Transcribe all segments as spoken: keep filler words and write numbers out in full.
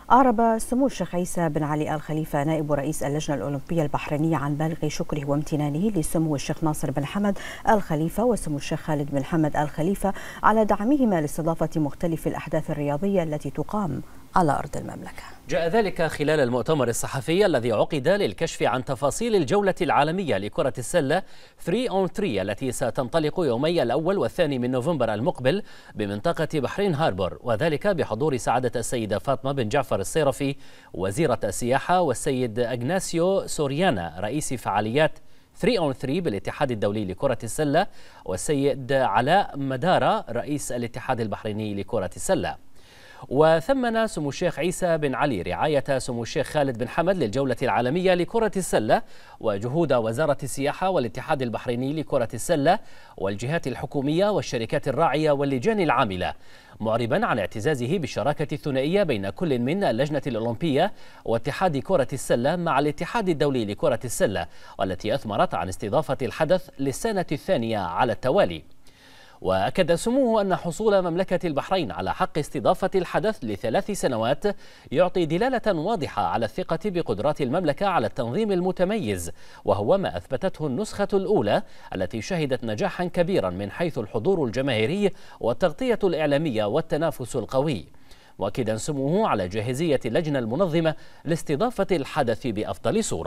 أعرب سمو الشيخ عيسى بن علي آل خليفة نائب رئيس اللجنة الأولمبية البحرينية عن بالغ شكره وامتنانه لسمو الشيخ ناصر بن حمد آل خليفة وسمو الشيخ خالد بن حمد آل خليفة على دعمهما لاستضافة مختلف الأحداث الرياضية التي تقام على أرض المملكة. جاء ذلك خلال المؤتمر الصحفي الذي عقد للكشف عن تفاصيل الجولة العالمية لكرة السلة ثري أون ثري التي ستنطلق يومي الأول والثاني من نوفمبر المقبل بمنطقة بحرين هاربور، وذلك بحضور سعادة السيدة فاطمة بن جعفر الصيرفي وزيرة السياحة والسيد أغناسيو سوريانا رئيس فعاليات ثري أون ثري بالاتحاد الدولي لكرة السلة والسيد علاء مدارة رئيس الاتحاد البحريني لكرة السلة. وثمن سمو الشيخ عيسى بن علي رعاية سمو الشيخ خالد بن حمد للجولة العالمية لكرة السلة وجهود وزارة السياحة والاتحاد البحريني لكرة السلة والجهات الحكومية والشركات الراعية واللجان العاملة، معربا عن اعتزازه بالشراكة الثنائية بين كل من اللجنة الأولمبية واتحاد كرة السلة مع الاتحاد الدولي لكرة السلة، والتي أثمرت عن استضافة الحدث للسنة الثانية على التوالي. وأكد سموه أن حصول مملكة البحرين على حق استضافة الحدث لثلاث سنوات يعطي دلالة واضحة على الثقة بقدرات المملكة على التنظيم المتميز، وهو ما أثبتته النسخة الأولى التي شهدت نجاحا كبيرا من حيث الحضور الجماهيري والتغطية الإعلامية والتنافس القوي، مؤكدا سموه على جاهزية اللجنة المنظمة لاستضافة الحدث بأفضل صورة.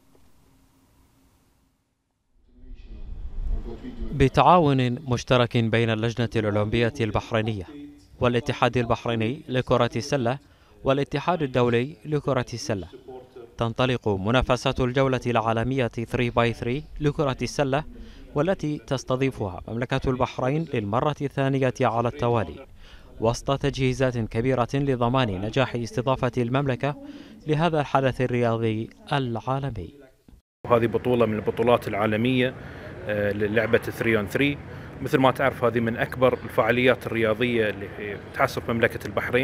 بتعاون مشترك بين اللجنة الأولمبية البحرينية والاتحاد البحريني لكرة السلة والاتحاد الدولي لكرة السلة، تنطلق منافسات الجولة العالمية ثري باي ثري لكرة السلة، والتي تستضيفها مملكة البحرين للمرة الثانية على التوالي، وسط تجهيزات كبيرة لضمان نجاح استضافة المملكة لهذا الحدث الرياضي العالمي. هذه بطولة من البطولات العالمية للعبة ثري أون ثري. مثل ما تعرف هذه من أكبر الفعاليات الرياضية اللي تحصل في مملكة البحرين،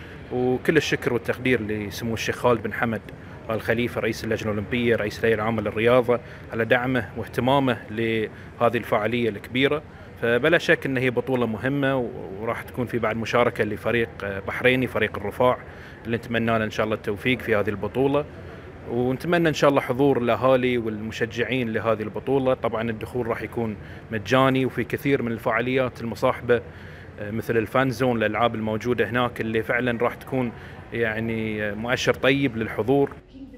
وكل الشكر والتقدير لسمو الشيخ خالد بن حمد آل خليفة رئيس اللجنة الأولمبية رئيس الهيئة العامة للرياضة على دعمه واهتمامه لهذه الفعالية الكبيرة. فبلا شك أن هي بطولة مهمة، وراح تكون في بعد مشاركة لفريق بحريني فريق الرفاع اللي نتمنى له إن شاء الله التوفيق في هذه البطولة، ونتمنى إن شاء الله حضور الأهالي والمشجعين لهذه البطولة. طبعا الدخول راح يكون مجاني، وفي كثير من الفعاليات المصاحبة مثل الفان زون الألعاب الموجودة هناك اللي فعلا راح تكون يعني مؤشر طيب للحضور.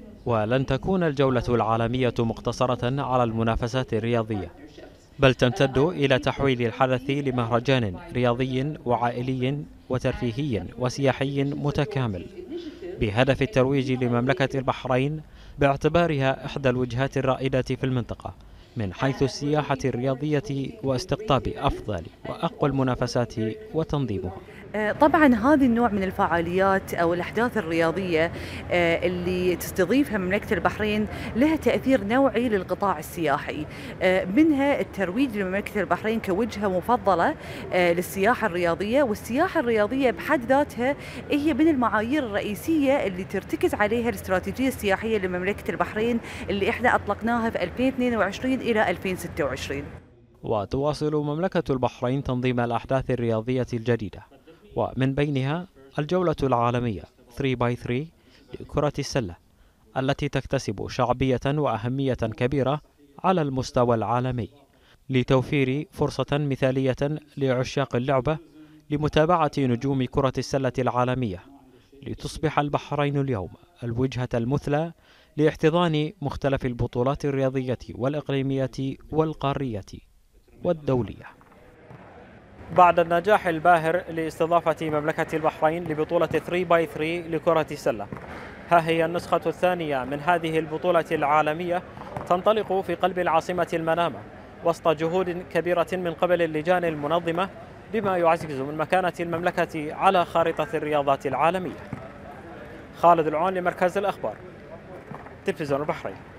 ولن تكون الجولة العالمية مقتصرة على المنافسات الرياضية، بل تمتد إلى تحويل الحدث لمهرجان رياضي وعائلي وترفيهي وسياحي متكامل، بهدف الترويج لمملكة البحرين باعتبارها إحدى الوجهات الرائدة في المنطقة من حيث السياحة الرياضية واستقطاب أفضل وأقوى المنافسات وتنظيمها. طبعا هذه النوع من الفعاليات أو الأحداث الرياضية اللي تستضيفها مملكة البحرين لها تأثير نوعي للقطاع السياحي، منها الترويج لمملكة البحرين كوجهة مفضلة للسياحة الرياضية، والسياحة الرياضية بحد ذاتها هي من المعايير الرئيسية اللي ترتكز عليها الاستراتيجية السياحية لمملكة البحرين اللي احنا أطلقناها في ألفين واثنين وعشرين إلى ألفين وستة وعشرين. وتواصل مملكة البحرين تنظيم الأحداث الرياضية الجديدة، ومن بينها الجولة العالمية ثري باي ثري لكرة السلة، التي تكتسب شعبية وأهمية كبيرة على المستوى العالمي، لتوفير فرصة مثالية لعشاق اللعبة لمتابعة نجوم كرة السلة العالمية، لتصبح البحرين اليوم الوجهة المثلى لاحتضان مختلف البطولات الرياضية والإقليمية والقارية والدولية. بعد النجاح الباهر لاستضافة مملكة البحرين لبطولة ثري باي ثري لكرة السلة، ها هي النسخة الثانية من هذه البطولة العالمية تنطلق في قلب العاصمة المنامة وسط جهود كبيرة من قبل اللجان المنظمة، بما يعزز من مكانة المملكة على خارطة الرياضات العالمية. خالد العون لمركز الأخبار، تلفزيون البحرين.